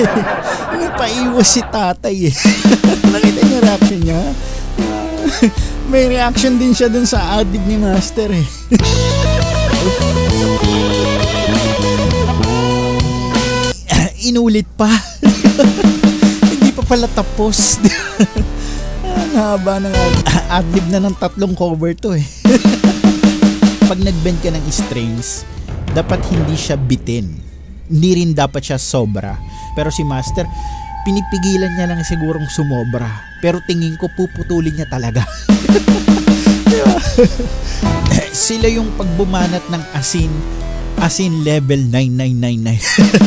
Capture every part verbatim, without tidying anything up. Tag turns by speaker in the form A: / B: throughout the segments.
A: Napaiwas si tatay eh. Nakita niyo reaction niya? May reaction din siya dun sa adlib ni Master eh. Inulit pa. Hindi pa pala tapos. Ang haba ng adlib na ng tatlong cover to eh. Pag nag-bend ka ng strings, dapat hindi siya bitin. Hindi rin dapat siya sobra. Pero si Master, pinipigilan niya lang sigurong sumobra. Pero tingin ko puputulin niya talaga. Diba? Sila yung pagbumanat ng asin, asin level nine nine nine nine.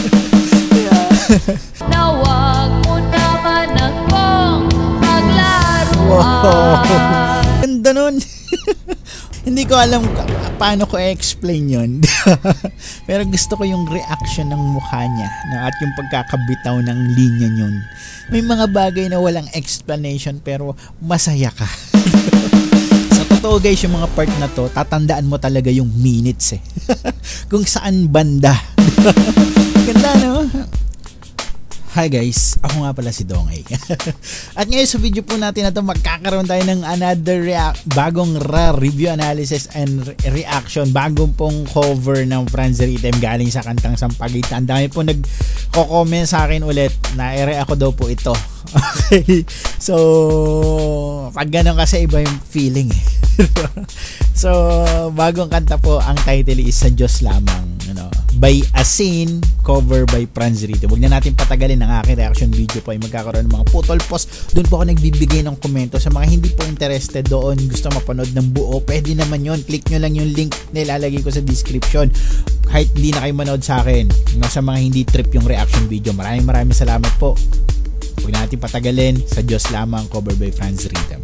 B: Nawag mo naman akong maglaruan.
A: Wow. Ganda nun. Hindi ko alam paano ko i-explain yun. Pero gusto ko yung reaction ng mukha niya, no? At yung pagkakabitaw ng linya yun. May mga bagay na walang explanation pero masaya ka. Sa totoo guys, yung mga part na to, tatandaan mo talaga yung minutes eh. Kung saan banda. Ganda no? Hi guys, ako nga pala si Dongay. At ngayon sa video po natin na to, magkakaroon tayo ng another rea- bagong ra review analysis and re reaction. Bagong pong cover ng Franz Rhythm galing sa kantang Sampaguita. Ang dami po nagko-comment sa akin ulit na ere ako daw po ito. Okay. So, pag ganun kasi iba yung feeling eh. So, bagong kanta po, ang title is Sa Diyos Lamang, ano, by Asin, cover by Franz Rhythm. Huwag na natin patagalin ang aking reaction video po ay magkakaroon ng mga putol post. Doon po ako nagbibigay ng komento. Sa mga hindi po interested doon, gusto mapanood ng buo, pwede naman yon. Click nyo lang yung link na ilalagay ko sa description. Kahit hindi na kayo manood sa akin, sa mga hindi trip yung reaction video, maraming maraming salamat po. Huwag na natin patagalin. Sa Diyos Lamang, cover by Franz Rhythm.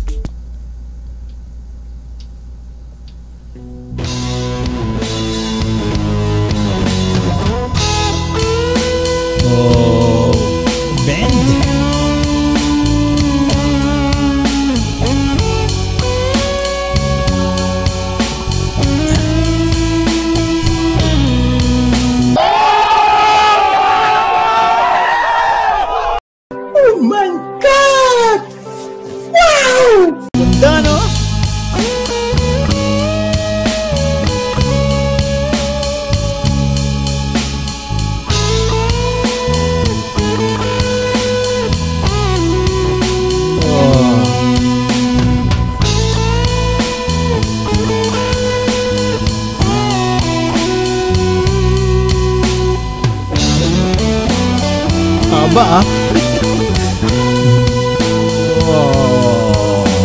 A: Oh, bend. Oh my God! Wow! Ganda no? Haba ah. Wow.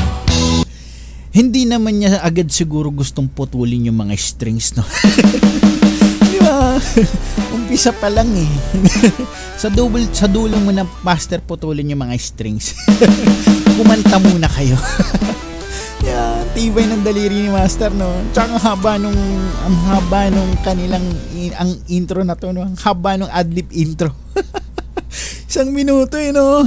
A: Hindi naman niya agad siguro gustong putulin yung mga strings, no? Di ba? Umpisa pa lang eh. Sa double, sa dulo mo na Master putulin yung mga strings. Kumanta muna kayo. Yeah, tibay ng daliri ni Master, no? Tsaka ang haba nung ang haba nung kanilang ang intro na to, no? Ang haba nung adlib intro. Isang minuto eh, no?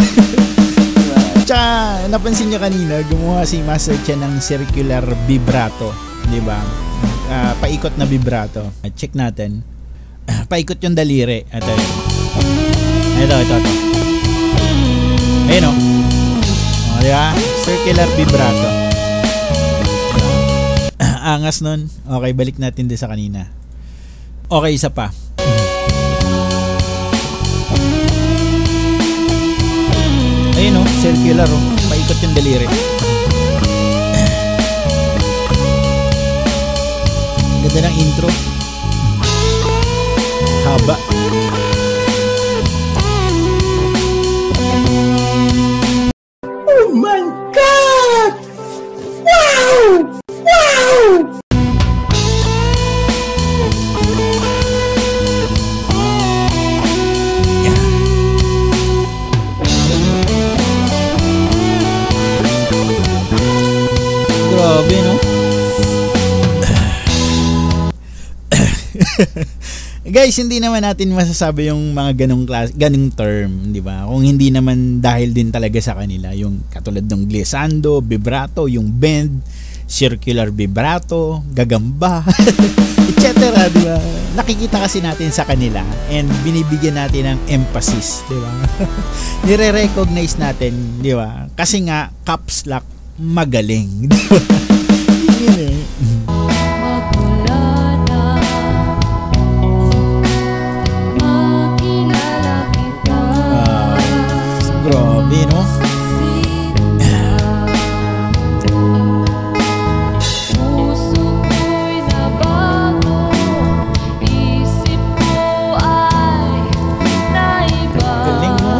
A: Tsaka napansin niyo kanina, gumawa si Master Chen ng circular vibrato, di ba? Uh, paikot na vibrato. At check natin. Paikot yung daliri. Ito yun. Ito, ito, ito. Ayun o. O, di ba? Circular vibrato. Angas nun. Okay, balik natin din sa kanina. Okay, isa pa. Ayun o, circular o. Paikot yung daliri. Ganda ng intro. Haba. Oh my God! Wow! Wow! Grabe, no? Guys, hindi naman natin masasabi yung mga ganong class, ganong term, di ba? Kung hindi naman dahil din talaga sa kanila, yung katulad ng glissando, vibrato, yung bend, circular vibrato, gagamba, et cetera. Di ba? Nakikita kasi natin sa kanila and binibigyan natin ng emphasis, di ba? Nire-recognize natin, di ba? Kasi nga caps lock magaling. Di ba? Yun eh.
B: Magmula na makilala kita.
A: Ah, grabe, no?
B: Puso ko'y nabago, isip ko ay naiba.
A: Galing, no?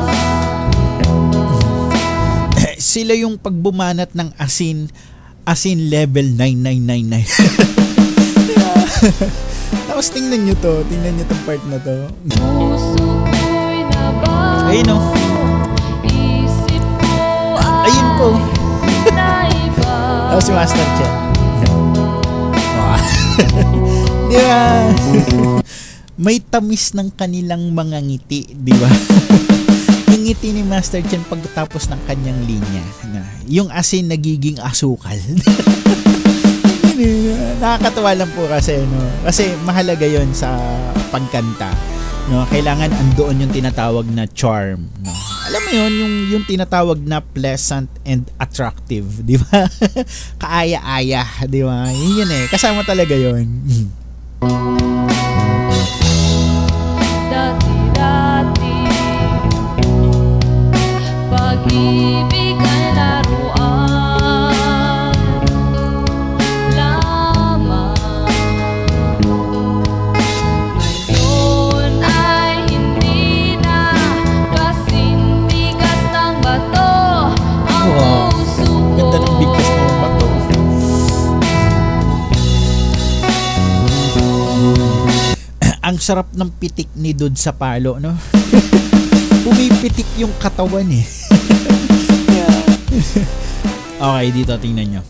A: Sila yung pagbumanat ng asin, asin level nine nine nine nine. Tapos tingnan nyo to, tingnan nyo tong part na to.
B: Puso ko'y nabago,
A: Ayun, no?
B: isip ko ay
A: Ayun po.
B: naiba.
A: Tapos si Master Chen. Wow. Di ba? May tamis ng kanilang mga ngiti, di ba? Yung ngiti ni Master Chen pagkatapos ng kanyang linya. Na, yung asin nagiging asukal. Nakakatawa lang po kasi, no? Kasi mahalaga yon sa pagkanta. No? Kailangan andoon yung tinatawag na charm. No? Alam mo yun, yung, yung tinatawag na pleasant and attractive. Di ba? Kaaya-aya. Di ba? Yun yun eh. Kasama talaga yun.
B: Dati-dati pag-ibig ay laruan lamang. Ngayon ay hindi na, kasing bigas ng bato ang
A: Wow.
B: puso ko.
A: Ganda ng bigkas ng bato. Ang sarap ng pitik ni Dud sa palo, no? Pumipitik yung katawan eh. Okay, dito tingnan nyo.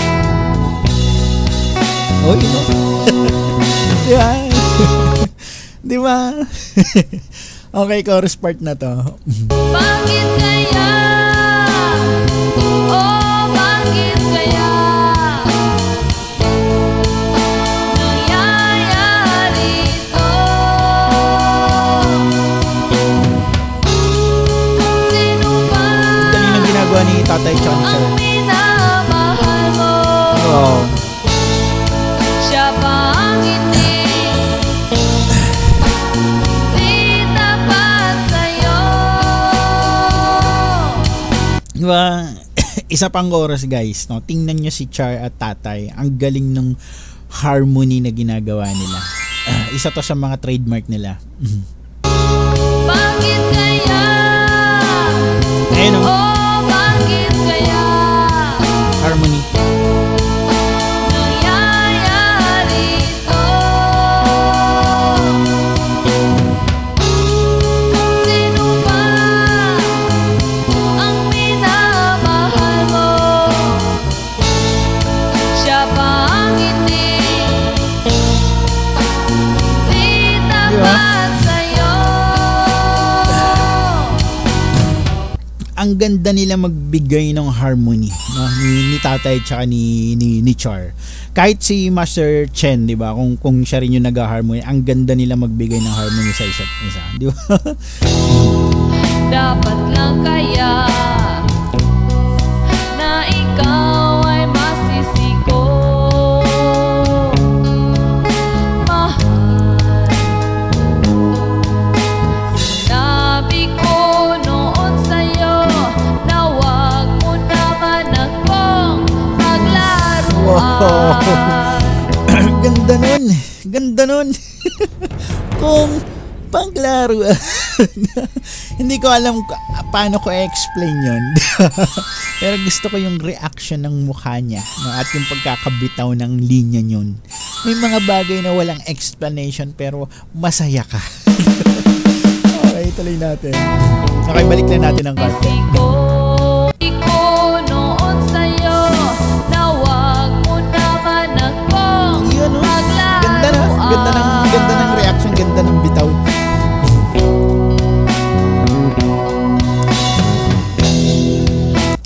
A: Oh, yun, no? Di ba? Di ba? Okay, chorus part na to.
B: Bakit kaya? Oh, bakit kaya? Nangyayari ito? Sino ba
A: Dali ng ginagawa ni Tatay tsaka ni Sir.
B: ang minamahal mo?
A: Wow.
B: Siya ba ang hindi di tapat sa'yo?
A: Di ba? Isa pang chorus, guys, no? Tingnan nyo si Char at Tatay. Ang galing ng harmony na ginagawa nila. Ah, isa to sa mga trademark nila.
B: Bakit kaya?
A: Ayun, no?
B: Oh, bakit kaya?
A: Harmony.
B: Nangyayari ito? Sino ba ang minamahal mo? Siya ba ang hindi di tapat sa'yo?
A: Ang ganda nila magbigay ng harmony, no? ni, ni Tatay tsaka ni, ni, ni Char. Kahit si Master Chen, di ba? Kung, kung siya rin yung nag-harmony, ang ganda nila magbigay ng harmony sa isa't isa. Di ba?
B: Dapat lang kaya na ikaw ay masisiko, mahal. Sinabi ko noon sa'yo na wag mo naman akong paglaruan.
A: Ganda nun. Ganda nun. Kung panglaro. Hindi ko alam ka- paano ko i-explain yun. Pero gusto ko yung reaction ng mukha niya, no? At yung pagkakabitaw ng linya yun. May mga bagay na walang explanation pero masaya ka. Okay, tuloy natin. Okay, balik na natin ang kanta.
B: Isiko, iko noon sa'yo na wag mo naman akong
A: Yun, no? Ganda na.
B: paglaruan.
A: Ganda ng, ganda ng reaction. Ganda ng bitaw.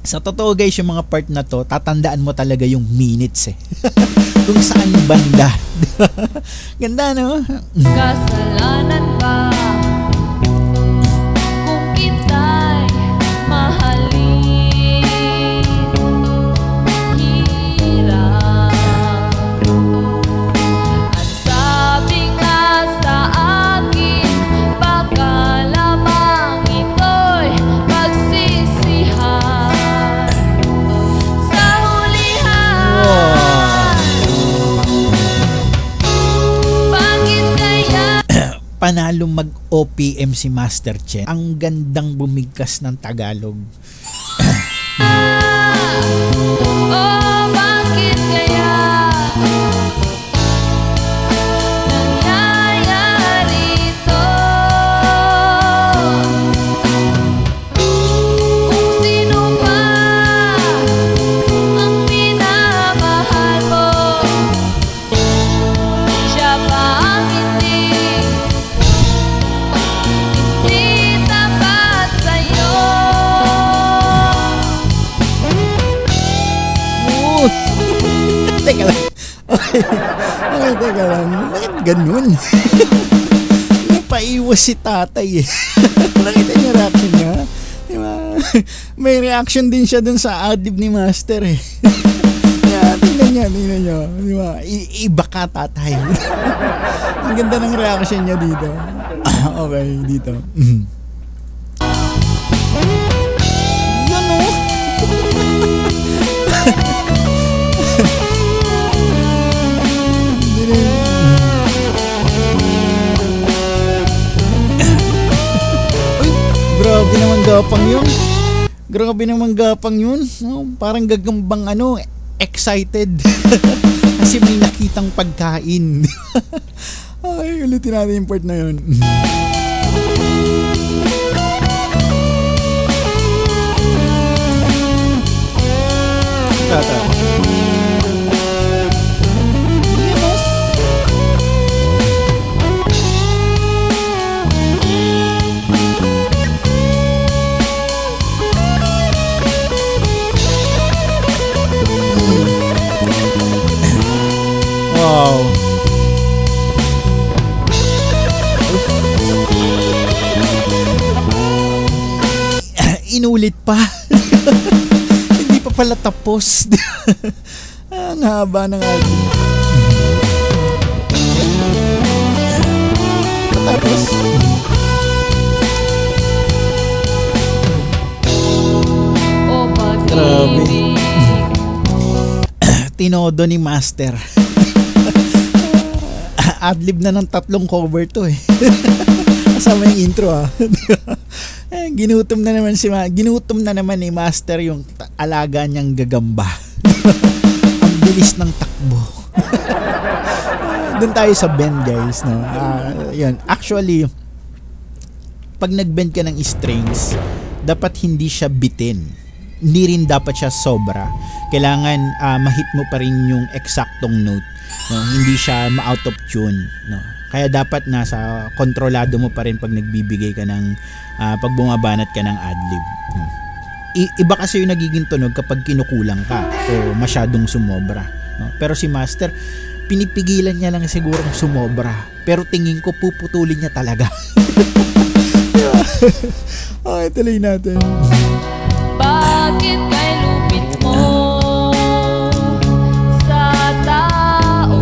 A: Sa totoo guys, yung mga part na to, tatandaan mo talaga yung minutes eh. Kung saan banda. Ganda, no?
B: Kasalanan ba kung kita'y mahalin? Hirap. At sabi nga sa akin, baka lamang ito'y pagsisihan sa hulihan. Bakit kaya
A: Panalo mag-O P M si Master Chen. Ang gandang bumigkas ng Tagalog.
B: oh, bakit kaya nangyayari ito? Kung sino ba ang minamahal mo, siya ba ang hindi hindi tapat sa'yo?
A: Oh. Teka lang. Okay. Okay, teka lang. Bakit ganun? Napaiwas si tatay eh. Nakita niyo reaction niya? Diba? May reaction din siya dun sa adlib ni Master eh. Yeah, tingnan niya, tingnan niya. Diba? I- iba ka tatay. Ang ganda ng reaction niya dito. Okay, dito. Mhm. Yan oh. Uy, grabe naman gapang yun. Grabe naman gapang yun. No, parang gagambang ano, excited. Kasi may nakitang pagkain. Ay, ulitin natin yung part na yun. Tata. Wow. Inulit pa. Hindi pa pala tapos. Ang haba ng ating. Tapos.
B: O
A: Grabe.
B: pag-ibig,
A: Tinodo ni Master. Adlib na ng tatlong cover to eh. Kasama yung intro ah. Eh, ginutom na naman si Ma- ginutom na naman ni Master yung ta- alaga niyang gagamba. Ang bilis ng takbo. Doon tayo sa bend guys, no. Ah, yun. Actually, pag nag-bend ka ng strings, dapat hindi siya bitin. Hindi rin dapat siya sobra. Kailangan ah, ma-hit mo pa rin yung eksaktong note, no? Hindi siya ma-out of tune, no. Kaya dapat nasa kontrolado mo pa rin pag nagbibigay ka ng ah, pag bumabanat ka ng adlib. No? I- iba kasi yung nagiging tunog kapag kinukulang ka o masyadong sumobra, no? Pero si Master, pinipigilan niya lang sigurong sumobra. Pero tingin ko puputulin niya talaga. Okay, tuloy natin.
B: bakit kay lupit mo sa tao?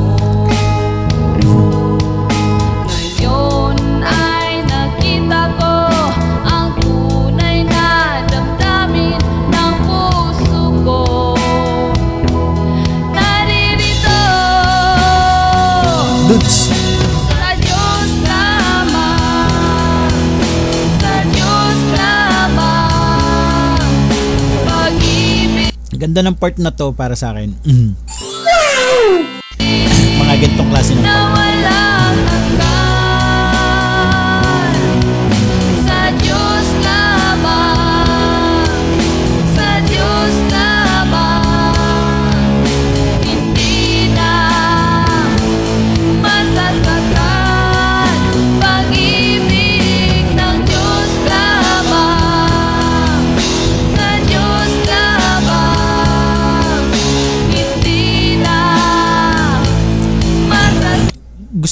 B: Ngayon ay nakita ko ang tunay na damdamin ng puso ko. Naririto
A: Dudes.
B: sa Diyos lamang, sa Diyos lamang, pag-ibig
A: Ganda ng part na to para sa akin. Mga gantong klase ng
B: na
A: part.
B: walang hanggan, sa Diyos lamang, sa Diyos lamang, hindi na masasaktan, pag-ibig ng Diyos lamang, sa Diyos lamang.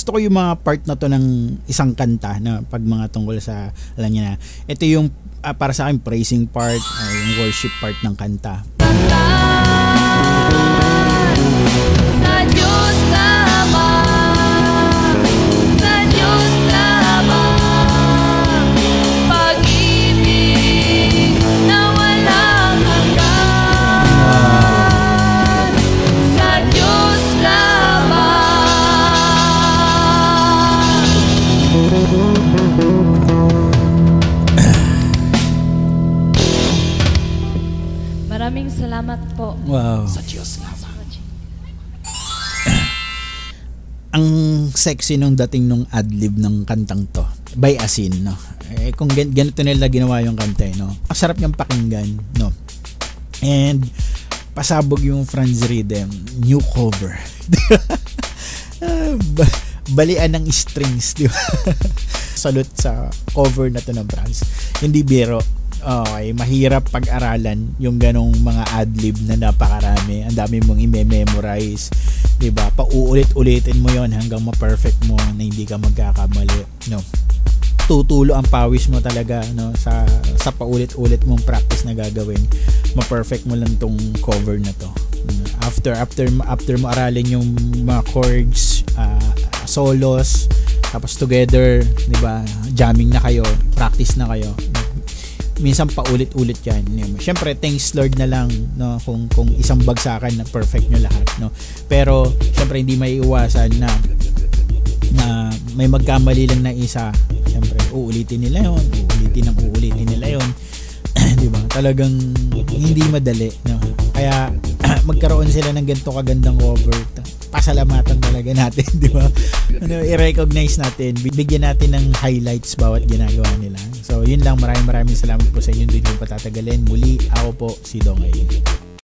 A: gusto ko yung mga part na to ng isang kanta na pag mga tungkol sa, alam niya na, ito yung uh, para sa akin praising part, uh, yung worship part ng kanta.
B: Sa Diyos lamang, sa Diyos lamang, pag-ibig na walang hanggan, sa Diyos lamang. Maraming salamat po.
A: Wow.
C: Sa Diyos lamang.
A: Ang sexy nung dating nung adlib ng kantang to by Asin, no? Eh, kung gan- ganito nila ginawa yung kanta, eh, no? Masarap niyang pakinggan, no? And pasabog yung Franz Rhythm, new cover. ba- balian ng strings, di ba? Salute sa cover na to ng Franz. Hindi biro. Okay, mahirap pag-aralan yung ganong mga adlib na napakarami. Ang dami mong i-memorize, 'di ba? Pauulit-ulitin mo 'yon hanggang ma-perfect mo na hindi ka magkakamali, no? Tutulo ang pawis mo talaga, no, sa sa paulit-ulit mong practice na gagawin. Ma-perfect mo lang tong cover na to. After after after mo aralin yung mga chords, uh, solos, tapos together, 'di ba? Jamming na kayo, practice na kayo. Minsan paulit-ulit yan. Siyempre, thanks Lord na lang, no, kung kung isang bagsakan na perfect nyo lahat, no. Pero siyempre hindi maiiwasan na na may magkamali lang na isa. Siyempre, uulitin nila yon, uulitin ang uulitin nila yon. 'Di ba? Talagang hindi madali, no. Kaya magkaroon sila ng ganito kagandang cover. Pasalamatan talaga natin, di ba? Ano, i-recognize natin, bigyan natin ng highlights bawat ginagawa nila. So, yun lang. Maraming maraming salamat po sa inyo. Hindi ko patatagalin. Muli, ako po si Dongay.